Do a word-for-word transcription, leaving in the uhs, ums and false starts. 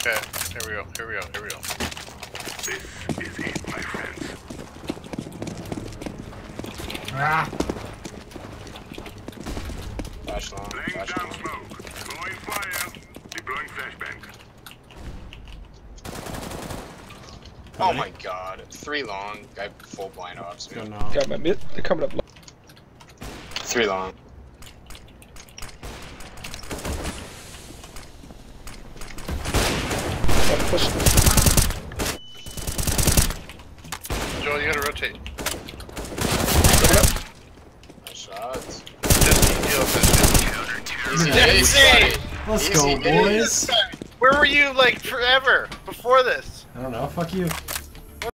Okay, here we go, here we go, here we go. This is it, my friends. Ah! Flash long, Laying flash down long. smoke. Throwing fire. Deploying flashbang. Oh my god. Three long. Guy full blind ops. Go Man. now. Got my mid. They're coming up. Three long. I'm pushing. Joel, you gotta rotate. Coming up. Nice shots. Just deal with Easy, it. easy. Easy. Let's Easy, go, easy. boys. Where were you, like, forever? Before this? I don't know. Fuck you.